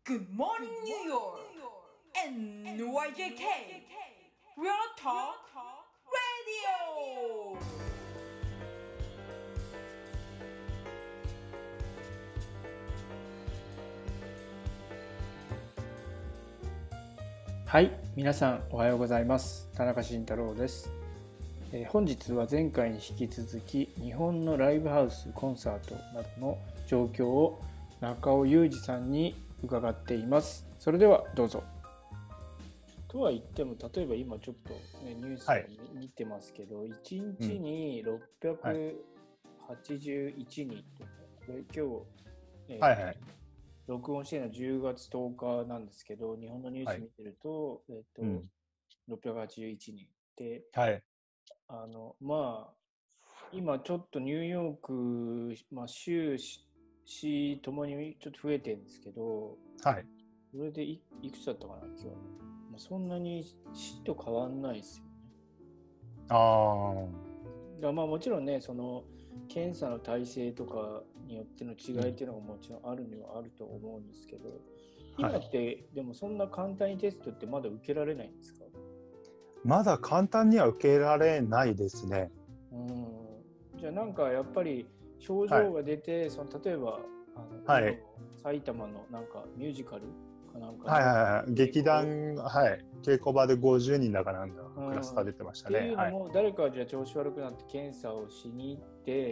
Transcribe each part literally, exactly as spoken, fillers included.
Good morning, New York! エヌワイジェーケー! Real Talk Radio! はい、皆さんおはようございます。田中慎太郎です。えー、本日は前回に引き続き日本のライブハウス、コンサートなどの状況を中尾裕二さんに伺っています。それではどうぞ。とは言っても、例えば今ちょっと、ね、ニュースを見てますけど、はい、いちにちにろっぴゃくはちじゅういちにんとか、これ今日、えーはいはい、 録音しているのはじゅうがつとおかなんですけど、日本のニュース見てると、はい、えっと、うん、ろっぴゃくはちじゅういちにんで、 はい、 あの、まあ、今ちょっとニューヨーク、まあ、州、市ともにちょっと増えてるんですけど、 はい。 それで い, いくつだったかな、今日。まあ、そんなに市と変わんないですよね。 ああ。 まあもちろんね、その検査の体制とかによっての違いっていうのがもちろんあるにはあると思うんですけど、うん、今って、はい、でもそんな簡単にテストってまだ受けられないんですか？ まだ簡単には受けられないですね。 うん。じゃあなんかやっぱり症状が出て、はい、その例えばあの、はい、埼玉のなんかミュージカルかなんか、 はいはいはい、劇団、はい、稽古場でごじゅうにんだかなんだ、クラスター出てましたね。 っていうのも、はい、誰かじゃあ調子悪くなって検査をしに行って、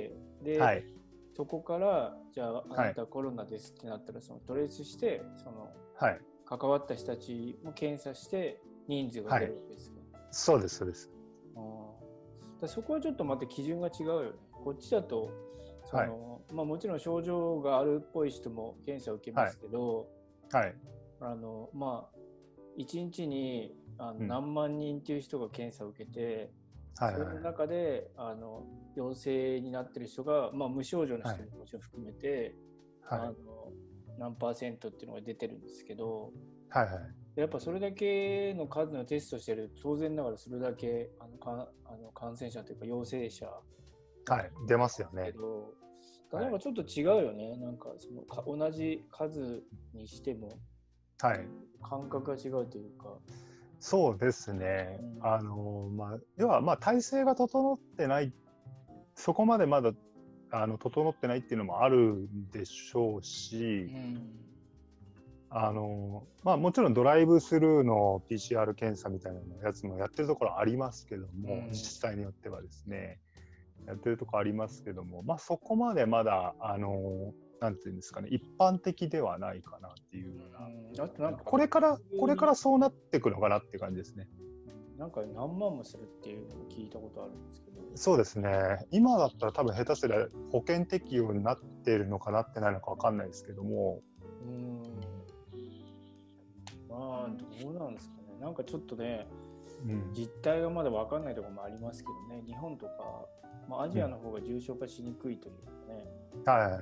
で、はい、そこからじゃああなたコロナですってなったら、そのトレースしてその、はい、関わった人たちも検査して人数が出るわけですか？ はい、そうですそうです。 あだそこはちょっとまた基準が違うよね。こっちだとその、はい、まあ、もちろん症状があるっぽい人も検査を受けますけど、 はいはい、 あのまあいちにちにあの、うん、何万人っていう人が検査を受けて、はいはいはい、その中であの陽性になってる人が、まあ、無症状の人ももちろん含めて、はい、あの何パーセントっていうのが出てるんですけど、 はいはい、 やっぱそれだけの数のテストしてると当然ながらそれだけあのかあの感染者というか陽性者、 はい、出ますよね。 なんかちょっと違うよね、はい、なんかそのか同じ数にしても、 はい、 感覚が違うというか。 そうですね、うん、あのまあ、要はまあ体制が整ってない、そこまでまだあの整ってないっていうのもあるんでしょうし、うん、あのまあ、もちろんドライブスルーの ピーシーアール 検査みたいなやつもやってるところありますけども、うん、自治体によってはですねやってるところありますけども、まあ、そこまでまだあのなんていうんですかね、一般的ではないかなっていうような、うん、あとなんかこれからこれからそうなっていくのかなっていう感じですね。 なんか何万もするっていうのを聞いたことあるんですけど。 そうですね、今だったら多分下手すりゃ保険適用になっているのかなってないのか分かんないですけども、 うーん、まあどうなんですかね、なんかちょっとね、うん、実態がまだ分かんないところもありますけどね、日本とか、まあ、アジアの方が重症化しにくいというかね、 うん、はい、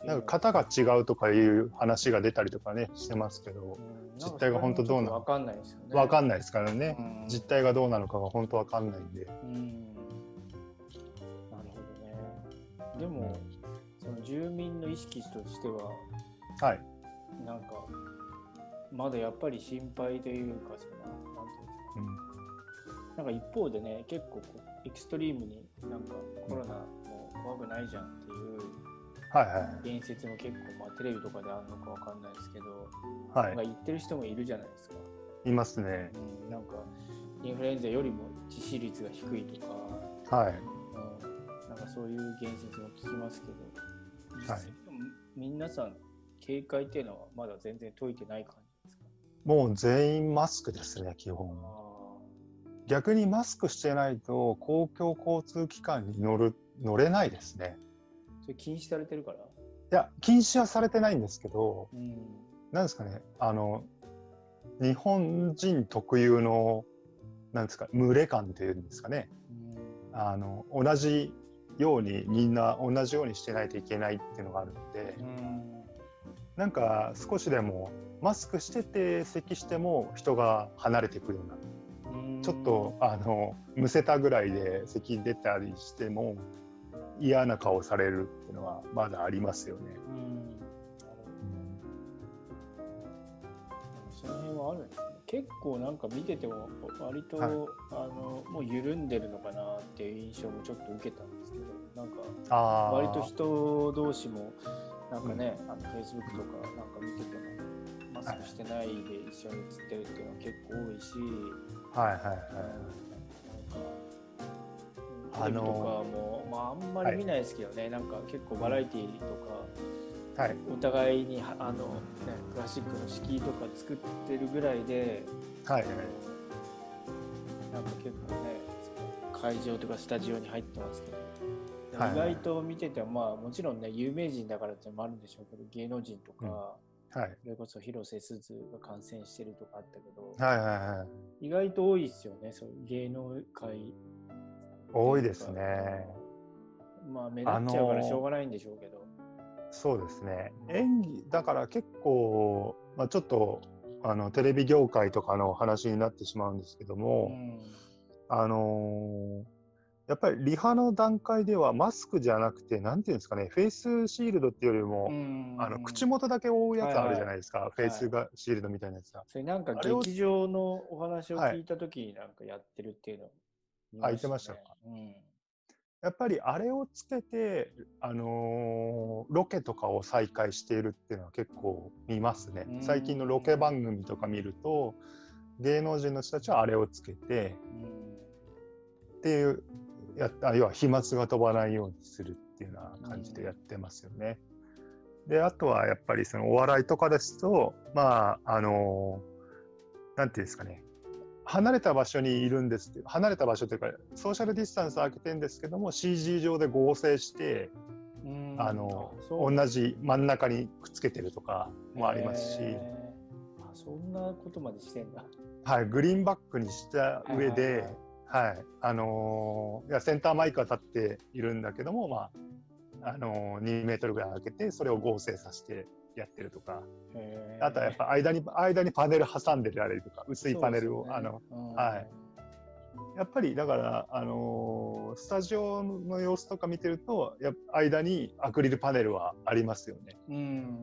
なんか型が違うとかいう話が出たりとかねしてますけど、うん、実態が本当どうなのか分かんないですよね。 分かんないですからね、うん、実態がどうなのかが本当分かんないんで、うん、 なるほどね。でも、うん、その住民の意識としては、 はい、 なんかまだやっぱり心配というか、そのなんていうんですか、うん、なんか一方でね、結構こうエクストリームになんかコロナも怖くないじゃんっていう言説も結構、まあ、テレビとかであるのかわかんないですけど、はい、なんか言ってる人もいるじゃないですか。 いますね。 うん、なんかインフルエンザよりも致死率が低いとか、はい、うん、なんかそういう言説も聞きますけど、実際、はい、皆さん警戒っていうのはまだ全然解いてない感じですか？ もう全員マスクですね、基本。逆にマスクしてないと公共交通機関に乗る乗れないですね。 それ禁止されてるから？いや、禁止はされてないんですけど、うん、なんですかね、あの日本人特有のなんですか、群れ感っていうんですかね、うん、あの同じようにみんな同じようにしてないといけないっていうのがあるので、うん、なんか少しでもマスクしてて咳しても人が離れていくような、うん、ちょっとあのむせたぐらいで咳出たりしても嫌な顔されるっていうのはまだありますよね。うん、 その辺はあるんですね。結構なんか見てても割と、 はい、 あのもう緩んでるのかなっていう印象もちょっと受けたんですけど、なんかあ割と人同士もなんかね、うん、あの Facebook とかなんか見ててもマスクしてないで一緒に写ってるっていうのは結構多いし、 はいはいはい、 なんかテレビとかも、まあ、あんまり見ないですけどね、はい、なんか結構バラエティーとか、はい、お互いにあの、ね、クラシックの敷居とか作ってるぐらいで、はいはい、なんか結構ね会場とかスタジオに入ってますけど、はいはい、意外と見てても、まあ、もちろんね有名人だからってのもあるんでしょうけど、芸能人とか、うん、はい、それこそ広瀬すずが感染してるとかあったけど、はいはいはい、意外と多いですよね、そういう芸能界多いですね。 まあ目立っちゃうからしょうがないんでしょうけど。 そうですね。演技だから結構、まあ、ちょっとあのテレビ業界とかの話になってしまうんですけども、うん、あのー、やっぱりリハの段階ではマスクじゃなくて、なんていうんですかね、フェイスシールドっていうよりも、うん、あの口元だけ覆うやつあるじゃないですか、はいはい、フェイスがシールドみたいなやつが。 それなんか劇場のお話を聞いたときになんかやってるっていうのを見ましたね。 あ、言ってましたか。うん、やっぱりあれをつけて、あのー、ロケとかを再開しているっていうのは結構見ますね。最近のロケ番組とか見ると、芸能人の人たちはあれをつけて、っていうやった要は飛沫が飛ばないようにするっていうような感じでやってますよね。で、あとはやっぱりそのお笑いとかですと、まああのー、なんていうんですかね。離れた場所にいるんですけど、離れた場所というかソーシャルディスタンス空けてるんですけども シージー 上で合成してあの同じ真ん中にくっつけてるとかもありますし、 あ、そんなことまでしてんだ。 はい、グリーンバックにした上で、はい、あのー、いやセンターマイクは立っているんだけども、まああのー、にメートルぐらい空けてそれを合成させてやってるとか、あとはやっぱ間に間にパネル挟んでられるとか、薄いパネルを、ね、あの、うん、はい、やっぱりだからあのー、スタジオの様子とか見てるとや間にアクリルパネルはありますよね。 うん、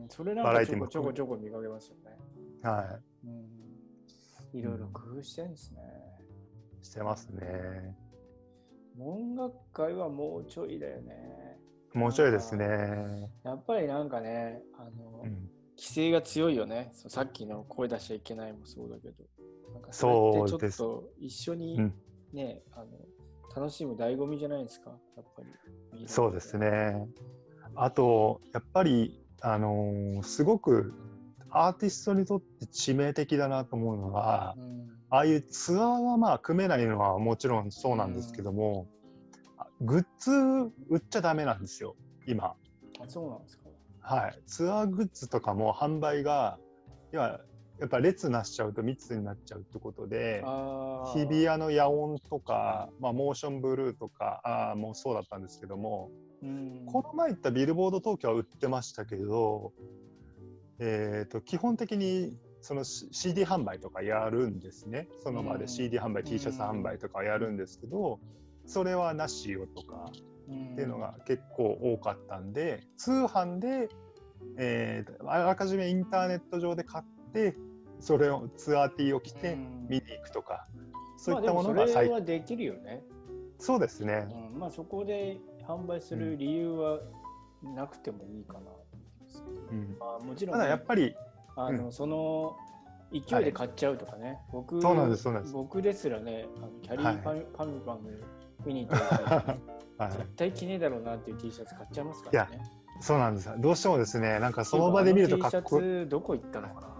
それなんかちょこちょこちょこ見かけますよね。 はい。 うん、いろいろ工夫してるんですね。 うん、してますね。 音楽界はもうちょいだよね。 もうちょいですね。 やっぱりなんかね、あの、うん、規制が強いよね。さっきの声出しちゃいけないもそうだけど、なんかそれってちょっと一緒にね、うん、あの楽しむ醍醐味じゃないですか、やっぱり。 そうですね。あとやっぱりあのー、すごくアーティストにとって致命的だなと思うのは、うん、ああいうツアーはまあ組めないのはもちろんそうなんですけども。うん、グッズ売っちゃダメなんですよ今。 あ、そうなんですか。 はい、ツアーグッズとかも販売がやっぱ列なしちゃうと密になっちゃうってことで、日比谷の野音とか、まあ、モーションブルーとかあもうそうだったんですけども、うん、この前行ったビルボード東京は売ってましたけど、えー、と基本的にその シーディー 販売とかやるんですね。その場で シーディー 販売、うん、T シャツ販売とかやるんですけど、それはなしよとかっていうのが結構多かったんで、通販で、えー、あらかじめインターネット上で買ってそれをツアー T を着て見に行くとか、そういったものが最近、まあ、でもそれはできるよね。 そうですね、 うん、まあそこで販売する理由はなくてもいいかな、うん、まあ、もちろん、ね、 ただやっぱりあの、うん、その勢いで買っちゃうとかね、はい、僕そうなんですそうなんです僕ですらね、あのキャリーパン、はい、パンパン見に行ってはい、絶対着ねえだろうなっていう T シャツ買っちゃいますからね。いや、 そうなんです。どうしてもですね、なんかその場で見るとかっこいい。 T シャツどこ行ったのかな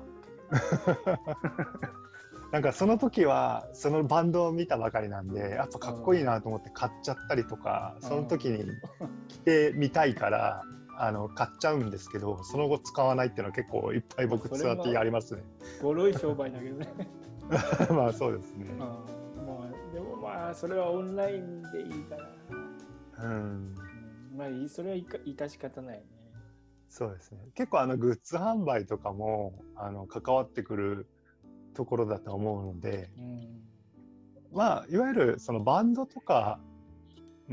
なんかその時はそのバンドを見たばかりなんで、やっぱかっこいいなと思って買っちゃったりとか、うん、その時に着てみたいからあの買っちゃうんですけど、その後使わないっていうのは結構いっぱい僕ツアー T ありますね。 ボロい商売だけどねまあそうですね、うん、 まあ、でもまあそれはオンラインでいいかな。うん、うん、まあそれは致し方ないね。 そうですね。結構あのグッズ販売とかもあの関わってくるところだと思うので、うん、まあいわゆるそのバンドとか、うん、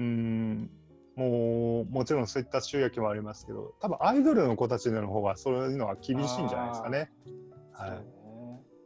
もうもちろんそういった収益もありますけど、多分アイドルの子たちの方がそういうのは厳しいんじゃないですかね。はい。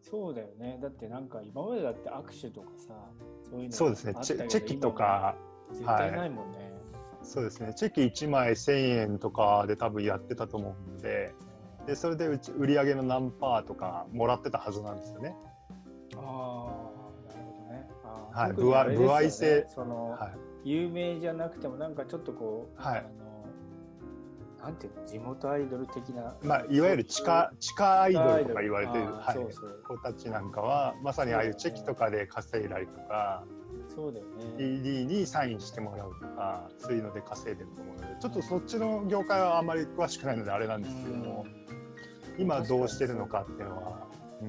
そうだよね。だってなんか今までだって握手とかさ、そういうのそうですね、チェチェキとか、 絶対ないもんね。 はい、そうですね、チェキいちまいせんえんとかで多分やってたと思うので、でそれでうち売り上げの何パーとかもらってたはずなんですよね。 ああ、なるほどね。あ、 はい、歩合、歩合制、 その、はい、有名じゃなくてもなんかちょっとこう、はい、あのなんていうの、地元アイドル的な、 まあ、いわゆる地下地下アイドルとか言われている、はい、そうそう、子たちなんかはまさにああいうチェキとかで稼いだりとか、 そうだよね、 シーディー にサインしてもらうとか、そういうので稼いでると思うので、ちょっとそっちの業界はあんまり詳しくないのであれなんですけども、今どうしてるのかっていうのは、うん、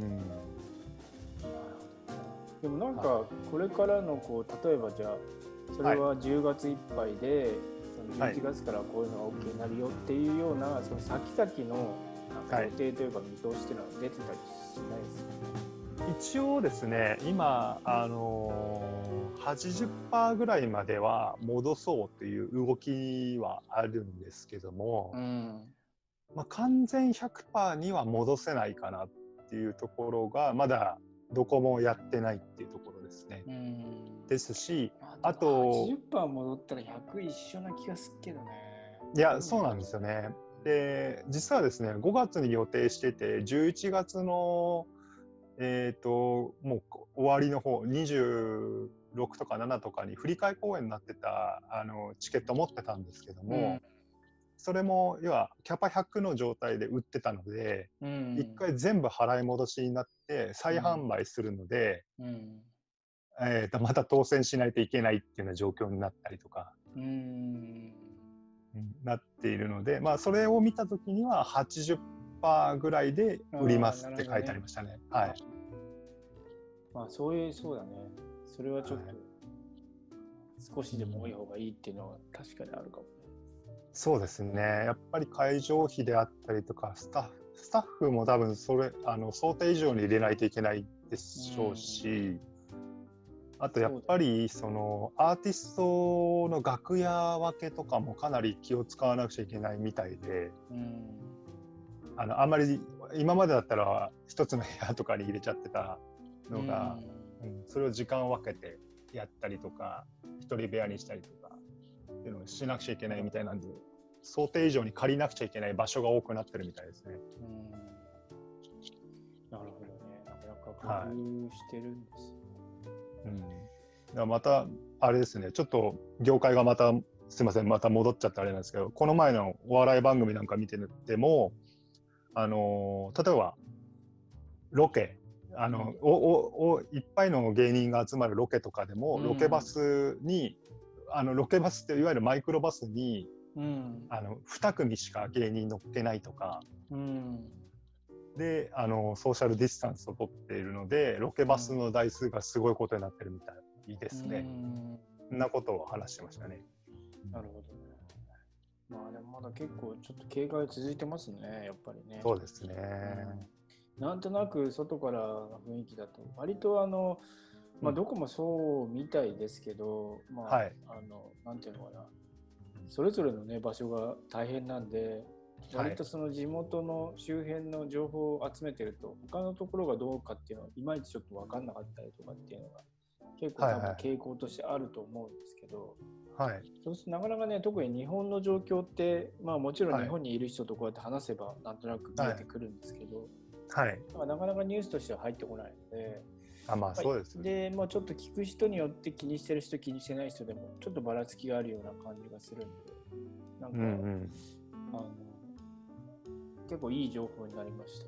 でもなんかこれからのこう、例えばじゃあそれはじゅうがついっぱいで、はい、そのじゅういちがつからこういうのが OK になるよっていうような、はい、その先々の予定というか見通しっていうのは出てたりしないですかね。 はい、一応ですね、今あのー、はちじゅっパーセント ぐらいまでは戻そうという動きはあるんですけども、うん、まあ、完全 ひゃくパーセント には戻せないかなっていうところがまだどこもやってないっていうところですね。うん、ですし、あとはちじゅっパーセント 戻ったらひゃく一緒な気がするけどね。 いや、そうなんですよね。で、実はですね、ごがつに予定してて、じゅういちがつのえっともう終わりの方、にじゅうろくとかななとかに振り替え公演になってたあのチケット持ってたんですけども、うん、それも要はキャパひゃくの状態で売ってたので、うん、いっかい全部払い戻しになって再販売するので、うんうん、えー、とまた当選しないといけないっていうような状況になったりとか、うん、なっているので、まあ、それを見た時には はちじゅっパーセント ぐらいで売りますって書いてありましたね。ね、はい。 まあ、そういう、そうだね。それはちょっと、はい、少しでも多い方がいいっていうのは確かにあるかもね。 そうですね。やっぱり会場費であったりとか、スタッフ、スタッフも多分それ、あの、想定以上に入れないといけないでしょうし、うん、あとやっぱりそのアーティストの楽屋分けとかもかなり気を使わなくちゃいけないみたいで、うん、あのあんまり今までだったら一つの部屋とかに入れちゃってたのが、うんうん、それを時間を分けてやったりとか一人部屋にしたりとかっていうのをしなくちゃいけないみたいなんで、想定以上に借りなくちゃいけない場所が多くなってるみたいですね。うん、 なるほどね。なかなか工夫してるんですよ。はい、 うん、だからまたあれですね、ちょっと業界がまたすいませんまた戻っちゃってあれなんですけど、この前のお笑い番組なんか見てても、あの例えばロケあの、うん、おおおいっぱいの芸人が集まるロケとかでも、うん、ロケバスにあのロケバスっていわゆるマイクロバスに、うん、あのに組しか芸人乗っけないとか、うん、であのソーシャルディスタンスを取っているのでロケバスの台数がすごいことになってるみたいですね。そんなことを話してましたね。 なるほどね。まあでもまだ結構ちょっと警戒続いてますね、やっぱりね。 そうですね。 うん、なんとなく外からの雰囲気だと割とあの、まあ、どこもそうみたいですけど、うん、まあ、はい、あのなんていうのかな、それぞれのね場所が大変なんで。割とその地元の周辺の情報を集めてると、他のところがどうかっていうのはいまいちちょっと分かんなかったりとかっていうのが結構多分傾向としてあると思うんですけど、はいはい、そうするとなかなかね、特に日本の状況って、まあもちろん日本にいる人とこうやって話せばなんとなく見えてくるんですけど、はいはい、だからなかなかニュースとしては入ってこないので、 あ、まあそうですね。 で、まあ、ちょっと聞く人によって気にしてる人気にしてない人でもちょっとばらつきがあるような感じがするんで、なんか、うんうん、あの結構いい情報になりました。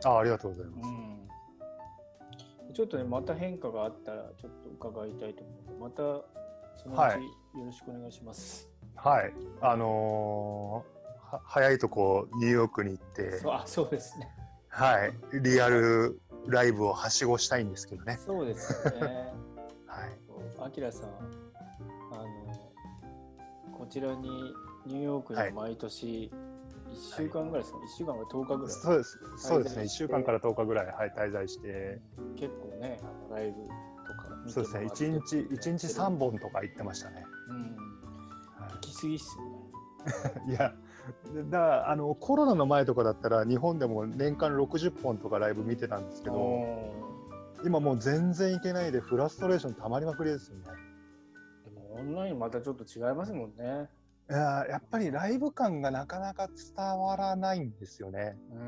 あ、ありがとうございます。 うん、ちょっとね、また変化があったらちょっと伺いたいと思うので、またそのうちよろしくお願いします。 はい、はい、あのー、は早いとこニューヨークに行って、 そう、あ、そうですね。 はい、リアルライブをはしごしたいんですけどね。 そうですよね。はい。あきらさん、あのこちらにニューヨークに毎年、はいいっしゅうかんぐらいですか、はい、いっしゅうかんからとおかぐらい。 そうです、そうですね、いっしゅうかんからとおかぐらい、はい、滞在して。 結構ね、あのライブとか見てそうですね、いちにち、いちにちさんぼんとか行ってましたね。うん。 はい、行き過ぎっすよね。 いや、 だからあのコロナの前とかだったら日本でも年間ろくじゅっぽんとかライブ見てたんですけど、今もう全然行けないでフラストレーションたまりまくりですよね。 でもオンラインまたちょっと違いますもんね。 いややっぱりライブ感がなかなか伝わらないんですよね。 うん、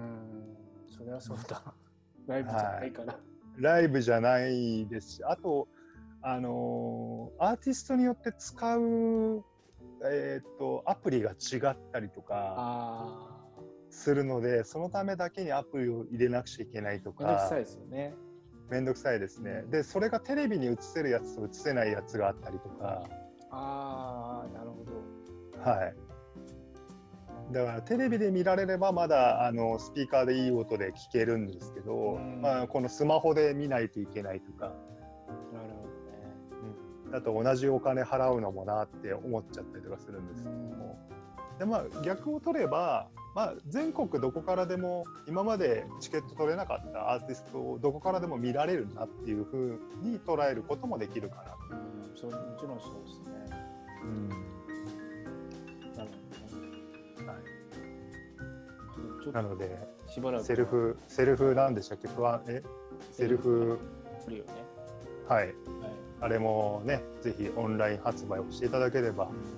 それはそうだ。ライブじゃないから、はい、 ライブじゃないですし、あとあのー、アーティストによって使う、えー、とアプリが違ったりとかするので、そのためだけにアプリを入れなくちゃいけないとか。 めんどくさいですよね。 めんどくさいですね。でそれがテレビに映せるやつと映せないやつがあったりとか。 ああ、なるほど。はい。だからテレビで見られればまだあのスピーカーでいい音で聞けるんですけど、まあ、このスマホで見ないといけないとか。 なるほどね。 うん、だと同じお金払うのもなって思っちゃったりとかするんですけども、で、まあ、逆を取れば、まあ、全国どこからでも今までチケット取れなかったアーティストをどこからでも見られるなっていうふうに捉えることもできるかな。 うん、そう、もちろんそうですね。うん、なるほどね。はい。 なのでしばらくセルフセルフなんでしたっけ、不安えセルフあるよね。 はい、はい、あれもね、ぜひオンライン発売をしていただければ、うん、はい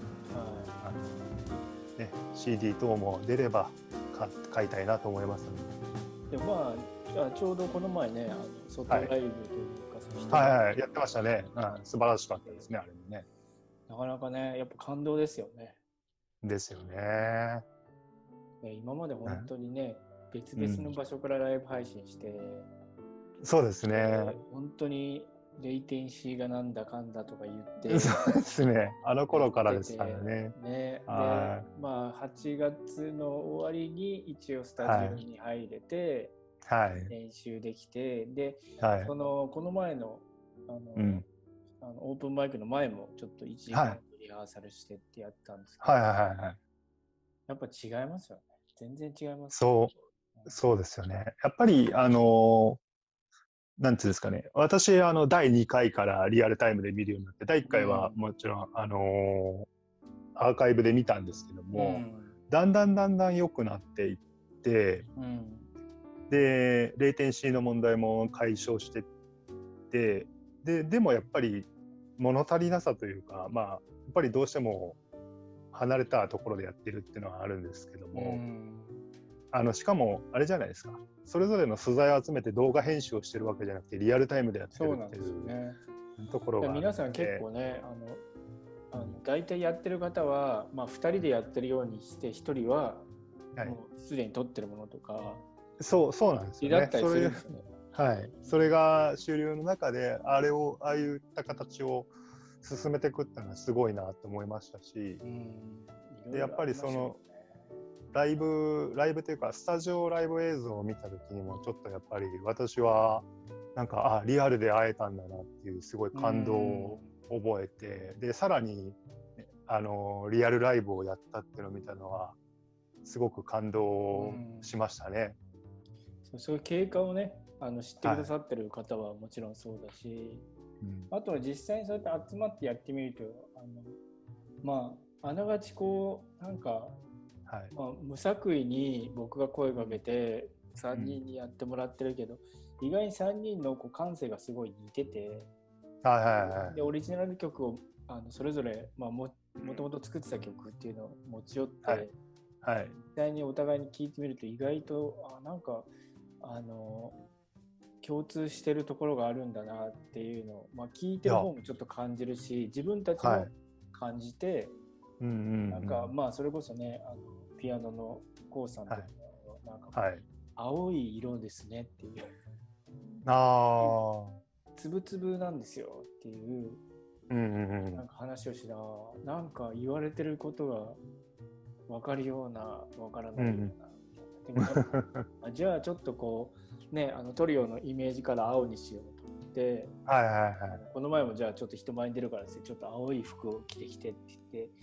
、ね、シーディー 等も出れば買いたいなと思いますので。でまあちょうどこの前ね、あの外ライブというか、 はい、はいはい、やってましたね。うん、素晴らしかったですね、あれもね。 なかなかね、やっぱ感動ですよね。 ですよね。 今まで本当にね、うん、別々の場所からライブ配信して、 うん、そうですね。 本当にレイテンシーがなんだかんだとか言って、 そうですね。あの頃からですからね。 ね、で、まあはちがつの終わりに一応スタジオに入れて、はい、練習できて、で、はい、そのこの前のあの、うん、あのオープンマイクの前もちょっといちじかんリハーサルしてってやったんですけど、はいはいはいはい、やっぱ違いますよね。全然違います、ね。 そう、そうですよね。やっぱりあのなんていうんですかね。私あのだいにかいからリアルタイムで見るようになって、だいいっかいはもちろん、うん、あのアーカイブで見たんですけども、うん、だんだんだんだん良くなっていって、うん、で レイテンシー の問題も解消していって、ででもやっぱり物足りなさというか、まあやっぱりどうしても離れたところでやってるっていうのはあるんですけども、うん、あのしかもあれじゃないですか、それぞれの素材を集めて動画編集をしてるわけじゃなくてリアルタイムでやってるっていうところがあって、 皆さん結構ね、あのあの大体やってる方は、まあ、ふたりでやってるようにしてひとりはもうすでに撮ってるものとか、はい、 そうそうなんですよね。それはい、それが主流の中であれをああいった形を進めていくっていうのはすごいなと思いましたし、うん、でやっぱりそのライブライブというかスタジオライブ映像を見た時にもちょっとやっぱり私はなんかあリアルで会えたんだなっていうすごい感動を覚えて、でさらにあのリアルライブをやったっていうのを見たのはすごく感動しましたね。 うん、そういう経過をね、あの知ってくださってる方はもちろんそうだし、はい、あとは実際にそうやって集まってやってみると、あのまああながちこうなんか、はいまあ、無作為に僕が声かけてさんにんにやってもらってるけど、うん、意外にさんにんのこう感性がすごい似てて、はいはいはい、でオリジナル曲をあのそれぞれ、まあ、も, もともと作ってた曲っていうのを持ち寄って、はいはい、実際にお互いに聴いてみると意外とあなんかあの共通してるところがあるんだなっていうのを、まあ、聞いてる方もちょっと感じるし、自分たちも感じて、はいうんうんうん、なんかまあそれこそね、あのピアノのコウさんとかのなんか、はい、青い色ですねっていうあつぶつぶなんですよっていう、うんうんうん、なんか話をしな、なんか言われてることが分かるような分からないような、うんうん、じゃあちょっとこうね、あのトリオのイメージから青にしようと思って、はいはいはい、この前もじゃあちょっと人前に出るからですね、ちょっと青い服を着てきてって言って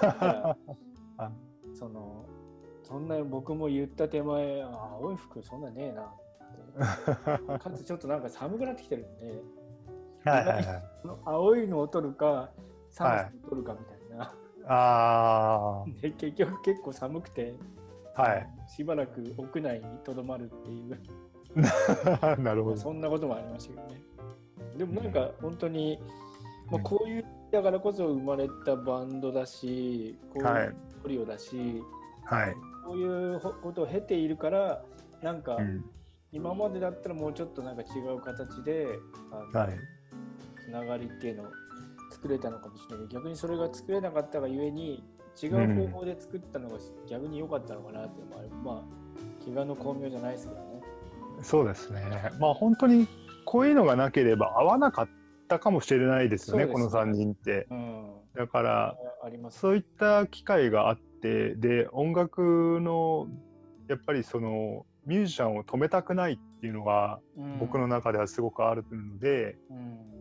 そのそんな僕も言った手前、青い服そんなねえなってかつちょっとなんか寒くなってきてるんではいはい、はい、青いのを取るか寒さを取るかみたいな、 あで結局結構寒くて、 はい、 しばらく屋内にとどまるっていうなるほど。 そんなこともありましたけどね。でもなんか本当に、まあ、こういうだからこそ生まれたバンドだし、こういうトリオだし、 はい、 こういうことを経ているからなんか、 うん、 今までだったらもうちょっとなんか違う形であの、はい、つながりっていうのを作れたのかもしれない。逆にそれが作れなかったがゆえに違う方法で作ったのが逆に良かったのかなっていうのもある、うん、まあ気がの巧妙じゃないですけどね。そうですね。 まあ本当にこういうのがなければ合わなかったかもしれないですよ ね, ですねこのさんにんって、うん、だからあります、ね、そういった機会があってで音楽のやっぱりそのミュージシャンを止めたくないっていうのが僕の中ではすごくあるので、うん、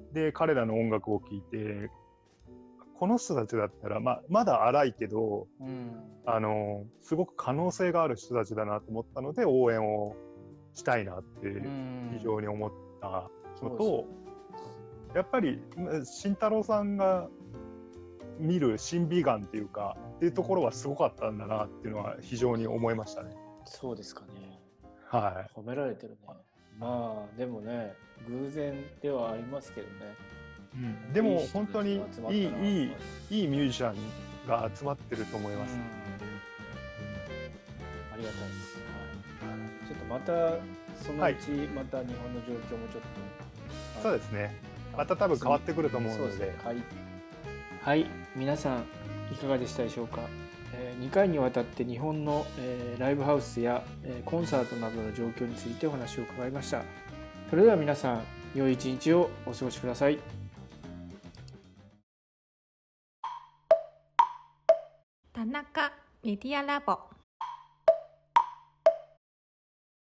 で彼らの音楽を聴いてこの人たちだったら、まあ、まだ荒いけど、うん、あのすごく可能性がある人たちだなと思ったので応援をしたいなって非常に思ったのと、やっぱり慎太郎さんが見る審美眼っていうかっていうところはすごかったんだなっていうのは非常に思いましたね。 そうですかね。 はい。 褒められてるね。まあでもね偶然ではありますけどね。 うん、でも本当にいいいいいいミュージシャンが集まってると思います。 ありがたいです。はい、ちょっとまたそのうちまた日本の状況もちょっと、 はい、そうですね。また多分変わってくると思うので。そうですね。 はい。はい、皆さんいかがでしたでしょうか。えー、にかいにわたって日本の、えー、ライブハウスや、えー、コンサートなどの状況についてお話を伺いました。それでは皆さん良い一日をお過ごしください。 田中メディアラボ